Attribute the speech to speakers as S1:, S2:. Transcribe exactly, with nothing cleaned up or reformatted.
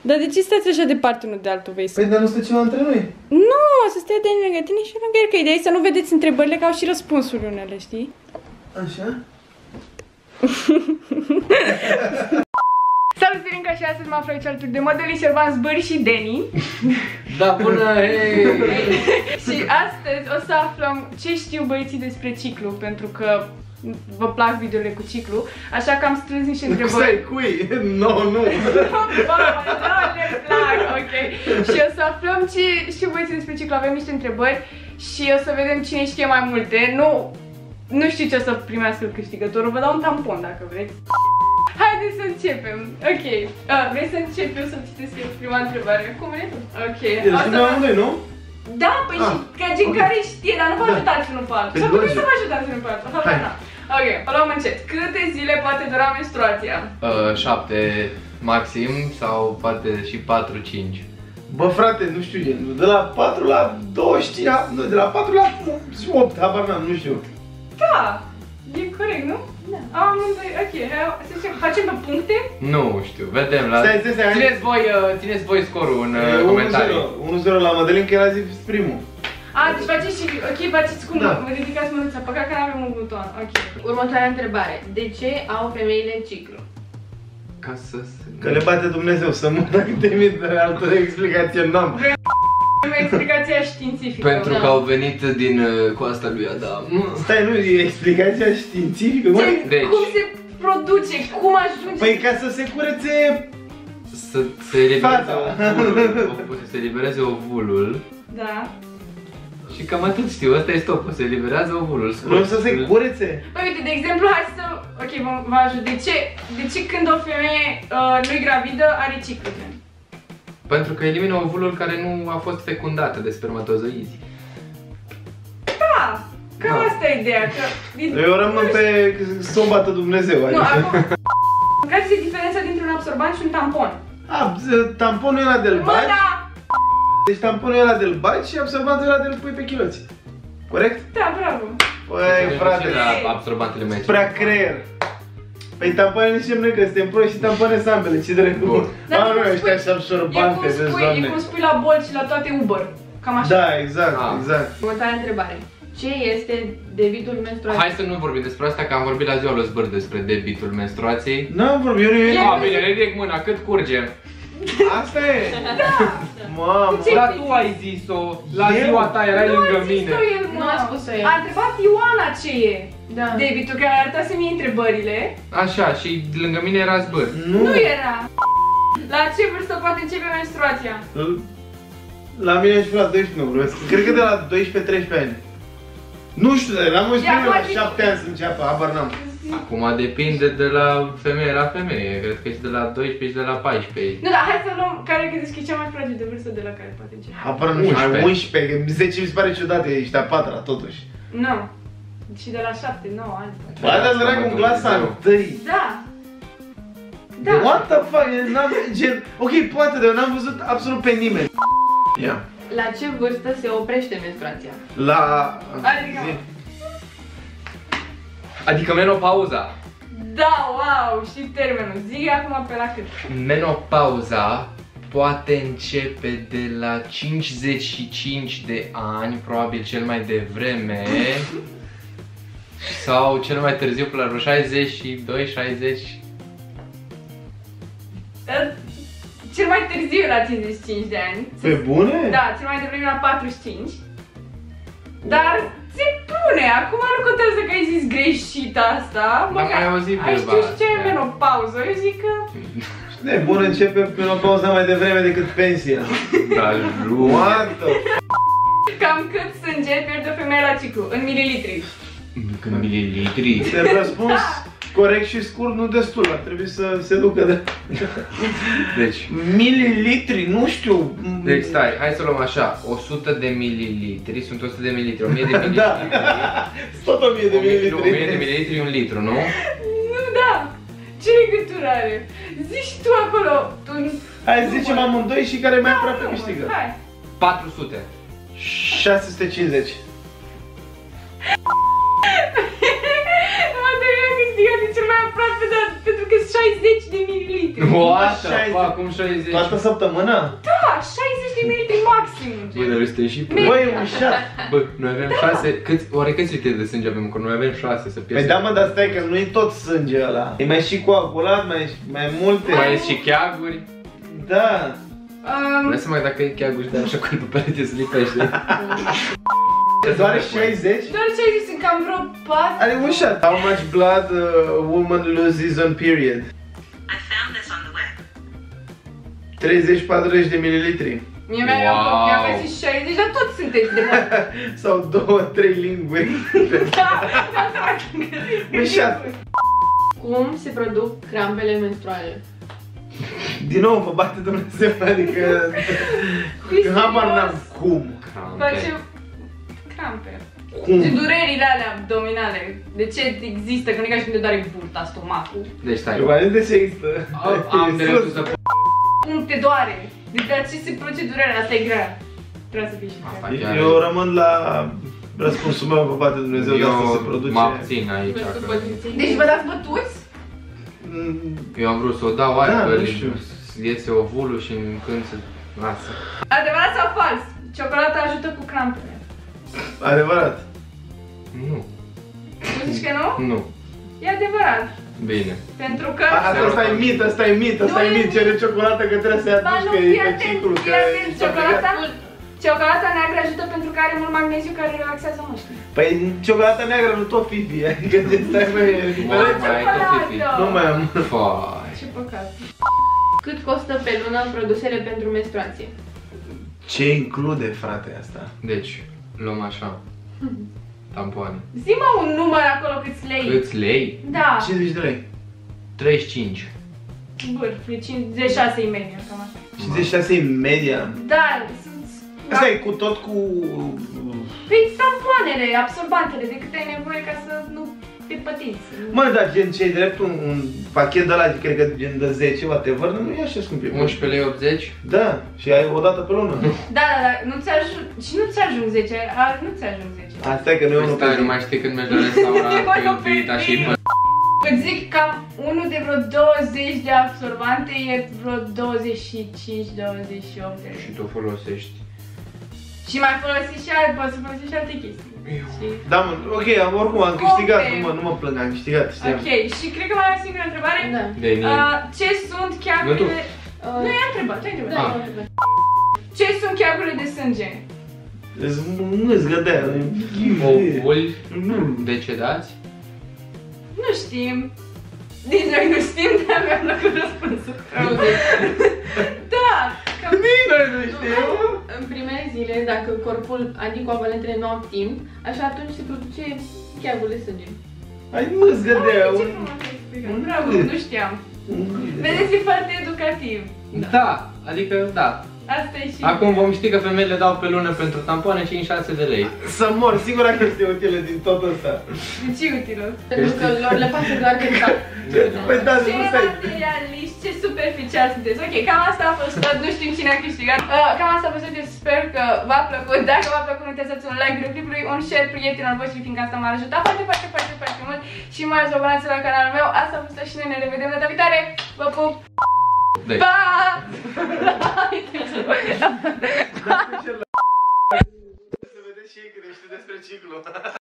S1: Dar de ce stați așa departe unul de altul, vei să...
S2: Păi, dar nu stă ceva între noi?
S1: Nu, să stai de lângă tine și lângă el, că ideea e să nu vedeți întrebările, că au și răspunsuri unele, știi?
S2: Așa?
S1: Salut, Selinca, și astăzi mă aflu aici alături de modelii Șerban Zbări și Deni.
S2: Da, bună, hei!
S1: Și astăzi o să aflăm ce știu băieții despre ciclu, pentru că vă plac videourile cu ciclu, așa că am strâns niște întrebări.
S2: Stai, cui? No, nu!
S1: Nu, le plac, ok. Și o să aflăm ce știu băieții despre ciclu, avem niște întrebări și o să vedem cine știe mai multe. Nu, nu știu ce o să primească câștigătorul, vă dau un tampon dacă vreți. Haideți să începem. Ok. Uh, vrei să încep eu să citesc eu prima întrebare? Cum e? Ok.
S2: Ești din amândoi, nu?
S1: Da, păi
S2: ah,
S1: și ca gen
S2: okay.
S1: Care știe, dar nu vă ajutați unul pe altul. Sau puteți să vă ajutați unul pe altul. Hai. Ok, o luăm încet. Câte zile poate dura menstruația?
S3: Uh, șapte maxim sau poate și patru cinci.
S2: Bă, frate, nu știu, de la patru la douăzeci, nu, de la patru la opt, habar n-am, nu știu.
S1: Da, e corect, nu? Da. Amândoi, ok, hai să zicem, facem pe puncte?
S3: Nu știu, vedem la...
S2: Stai, stai, stai,
S3: țineți voi, uh, țineți voi scorul în uh, comentarii.
S2: unu zero la Madalin, că el a zis primul.
S1: A, deci faceți și, ok, faceți cum,
S2: da.
S1: Vă ridicați mânuța, păcat că n-avem un buton, ok. Următoarea întrebare, de ce au femeile ciclu?
S3: Ca să se...
S2: Că le bate Dumnezeu să mă, dacă te mit de altă explicație, n-am.
S1: Explicația științifică.
S3: Pentru că au venit din uh, coasta lui Adam.
S2: Stai, nu, e explicația științifică?
S1: Ce, deci, cum se produce, cum ajunge...
S2: Păi ca să se curețe...
S3: Să se elibereze ovulul, să se elibereze ovulul.
S1: Da.
S3: Și cam atât știu, ăsta e stopul, se eliberează ovulul.
S2: Nu să se curețe?
S1: Păi uite, de exemplu, hai să... Ok, vă ajut. De ce, de ce când o femeie uh, nu-i gravidă are ciclu?
S3: Pentru că elimină ovulul care nu a fost fecundat de spermatozoizi.
S1: Da, cam da. Asta e ideea, că...
S2: Eu rămân pe să o bată Dumnezeu.
S1: Nu, acum... Care este diferența dintre un absorbant și un tampon?
S2: A, tamponul ăla de-l bagi.
S1: Da.
S2: Deci tamponul ăla de-l bagi și absorbantul ăla de-l pui pe chiloți. Corect?
S1: Da, bravo.
S2: Păi, frate,
S3: la absorbantele mai
S2: prea creier. Păi tampoane zicem noi că suntem proști și tampoane sunt ambele, ce drept. A, nu, ăștia și absorbante, vezi, doamne.
S1: E cum spui la Bolt și la toate Uber. Cam așa.
S2: Da, exact, ah. exact.
S1: Următoarea întrebare. Ce este debitul menstruației?
S3: Hai să nu vorbim despre asta, că am vorbit la ziua lui Zbăr despre debitul menstruației.
S2: N-am vorbit, eu nu e...
S3: A, bine, ridic mâna, cât curge?
S2: Asta e?
S1: Da!
S2: Mamă!
S3: Dar tu ai zis-o, la ziua ta erai lângă mine.
S1: Nu a spus-o el. A întrebat Ioana ce e debitul, că a arătat să-mi iei întrebările.
S3: Așa, și lângă mine era Zbăr.
S1: Nu era! La ce vârstă poate începe menstruația?
S2: La mine și la doisprezece, nu vorbesc. Cred că de la doisprezece treisprezece ani. Nu știu, n-am auzit la șapte ani să înceapă, habar n-am.
S3: Acum depinde de la femeie la femeie, cred că și de la doisprezece și de la paisprezece.
S1: Nu, dar hai să luăm care credeți că e cea mai fragedă vârstă de la care poate începe.
S2: Habar nu știu, unsprezece, zece mi se pare ciudat, ești a patra totuși.
S1: Nu, și de la șapte nouă ani.
S2: Ba, dar dragă, în clasa întâi.
S1: Da. Da.
S2: What the fuck, n-am, gen, ok, poate, dar eu n-am văzut absolut pe nimeni. Ia.
S4: La ce vârstă se oprește menstruația?
S2: La...
S1: Adică...
S3: Adică menopauza.
S1: Da, wow, și termenul. Zi acum pe la cât?
S3: Menopauza poate începe de la cincizeci și cinci de ani, probabil cel mai devreme. Sau cel mai târziu pe la șaizeci și doi șaizeci.
S1: Cel mai târziu la cincizeci și cinci de ani.
S2: Pe bune?
S1: Da, cel mai devreme la patruzeci și cinci. Dar se pune, acum nu contează că ai zis greșit asta.
S3: N-am mai auzit pe
S1: ai știu și ce e menopauză, eu zic că...
S2: Nebun, începe menopauza mai devreme decât pensia.
S3: Da, jur.
S2: What the
S1: Cam cât sânge pierde o femeie la ciclu, în mililitri?
S3: În mililitri?
S2: Te-ai răspuns corect și scurt, nu destul, ar trebui să se ducă de...
S3: Deci...
S2: Mililitri, nu știu...
S3: Deci stai, hai să luăm așa, o sută de mililitri, sunt o sută de mililitri, o mie de mililitri...
S2: Da, tot o mie de mililitri.
S3: o mie de mililitri e un litru, nu?
S1: Nu, da! Ce legătură are? Zici tu acolo, tu...
S2: Hai, zicem amândoi și care mai aproape câștigă.
S1: Hai!
S3: patru sute.
S2: șase sute cincizeci.
S1: Mă, te-ai câștigat de cel mai aproape. aproape, dar pentru că sunt șaizeci de mililitri.
S3: What?
S2: șaizeci.
S3: Fac cum șaizeci.
S2: Toată săptămâna?
S1: Da, șaizeci de mililitri maxim.
S3: Bă, dar ăsta e și pe...
S2: Băi, un șat.
S3: Bă, noi avem șase, câți, oare câți litri de sânge avem? Că noi avem șase să
S2: Păi
S3: pierdem.
S2: da, mă, dar stai că nu e tot sânge ăla. E mai și coagulat, mai, mai multe.
S3: Mai sunt și cheaguri.
S2: Da.
S1: Um,
S3: Vreau să mai dacă e cheaguri de așa cu pe perete să lipește.
S2: Doar șaizeci?
S1: doar șaizeci sunt cam vreo patru.
S2: Are un shot. How much blood a woman loses on period?
S5: I found this on the web.
S2: treizeci patruzeci de mililitri.
S1: Mie mi-a
S3: Wow.
S1: mi-a găsit șaizeci, dar toți sunteți de bani.
S2: Sau două, trei linguri.
S1: Da,
S2: Un shot.
S4: Cum se produc crampele menstruale?
S2: Din nou mă bate Dumnezeu, adică...
S1: Fii
S2: Habar
S1: serios?
S2: n-am cum.
S1: Facem crampe.
S2: Cum?
S1: De durerile alea abdominale. De ce există? Că nu e ca și când te doare burta, stomacul.
S3: Deci stai.
S2: Probabil de ce există.
S3: Am- Am
S2: E
S3: dreptul
S2: sus.
S3: să...
S1: Cum te doare? Deci de ce se produce durerea? Asta e grea. Trebuie să fii și
S3: Asta
S1: grea.
S3: chiar
S2: Eu
S3: e-
S2: rămân la răspunsul meu, mă bate Dumnezeu, de asta se
S3: Eu
S2: produce.
S3: mă abțin aici.
S4: Pentru
S3: că-
S4: poziții.
S1: Deci vă dați bătuți?
S2: Mm,
S3: Eu am vrut să o dau aia,
S2: Da,
S3: că
S2: nu știu.
S3: iese ovulul și când se lasă.
S1: Adevărat sau fals? Ciocolata ajută cu crampele.
S2: Adevărat.
S3: Nu.
S1: Tu zici că nu?
S3: Nu.
S1: E adevărat.
S3: Bine.
S1: Pentru că...
S2: A, Asta ăsta e mit, ăsta e mit, ăsta
S1: Nu
S2: e
S1: e
S2: mit,
S1: mit.
S2: cere ciocolată că trebuie să-i
S1: Ba
S2: aduci,
S1: nu,
S2: că
S1: fii
S2: e pe
S1: atent,
S2: ciclu,
S1: fii
S2: că
S1: atent,
S2: ești
S1: ciocolata,
S2: obligat.
S1: ciocolata neagră ajută pentru că are mult magneziu care relaxează mușchii.
S2: Păi ciocolata neagră nu tot fifi, adică de stai mai e
S3: Mă,
S2: diferent.
S3: mai ai tot fifi.
S2: Nu mai am.
S3: Fai.
S1: Ce păcat.
S4: Cât costă pe lună produsele pentru menstruație?
S2: Ce include, frate, asta?
S3: Deci, luăm așa. Tampoane.
S1: Zi-mă un număr acolo câți lei.
S3: Câți lei?
S1: Da.
S2: cincizeci de lei.
S3: treizeci și cinci.
S1: Băr, cincizeci și șase e media, cam așa.
S2: cincizeci și șase e media.
S1: Da, sunt...
S2: Asta e cu tot cu...
S1: Păi tampoanele, absorbantele, de cât ai nevoie ca să nu te pătinți.
S2: Mă, dar gen ce-i drept un, un pachet de ăla, cred că gen de zece, whatever, nu e așa scump. e.
S3: unsprezece lei optzeci.
S2: Da, și ai o dată pe lună.
S1: Da, da, da, nu ți ajung, și nu ți ajung zece, a, nu ți ajung zece.
S2: Asta e că nu e
S3: Păi
S2: unul
S3: stai,
S2: pe
S3: nu
S2: zi.
S3: mai știi când mergi la restaurant,
S1: Eu
S3: cu
S1: nu
S3: invita
S1: pe
S3: și
S1: zi.
S3: pe...
S1: Îți zic cam unul de vreo douăzeci de absorbante e vreo douăzeci și cinci douăzeci și opt de lei.
S3: Și tu folosești.
S1: Și mai folosești și alte, poți să folosești și alte chestii. Știi?
S2: Da, mă, ok, am, oricum am câștigat,
S1: Ok.
S2: nu mă, nu mă plâng, am câștigat, știam.
S1: Ok, și cred că mai am o singură întrebare.
S4: Da.
S3: Deni.
S1: Uh, ce sunt
S3: Nu tu.
S1: cheagurile...
S4: Uh,
S1: Nu, i-am întrebat, tu ai întrebat.
S4: Da,
S3: Ah.
S4: eu am întrebat.
S1: Ce sunt cheagurile de sânge?
S2: Îți mâți gădea.
S3: Ovuli
S2: Nu.
S3: decedați?
S1: Nu știm. Nici noi nu știm, dar mi-a plăcut răspunsul. Da, cam...
S2: Nici noi nu știu.
S4: În primele zile, dacă corpul anticoagulantele nu au timp, așa atunci se produce cheagul de sânge.
S2: Ai mâți gădea.
S1: Ai, ce frumos ai explicat. Bravo, nu știam. Vedeți, e foarte educativ.
S3: Da, adică da.
S1: Asta e și...
S3: Acum vom ști că femeile dau pe lună pentru tampoane cinci șase de lei.
S2: Să mor, singura chestie utilă din tot ăsta.
S1: De ce e utilă?
S4: Pentru că lor le pasă doar de cap.
S2: Păi da,
S1: Ce
S2: nu stai.
S1: materialiști, ce superficial sunteți. Ok, cam asta a fost tot, nu știm cine a câștigat. Uh, cam asta a fost tot, eu sper că v-a plăcut. Dacă v-a plăcut, nu uitați să un like video clipului, un share prietenilor voștri, fiindcă asta m-ar ajuta foarte, foarte, foarte, foarte mult. Și mai ales abonați la canalul meu. Asta a fost tot și noi ne revedem data viitoare. Vă pup!
S3: Dai.
S1: Pa!
S2: Să vedeți și ei câte știu despre ciclu.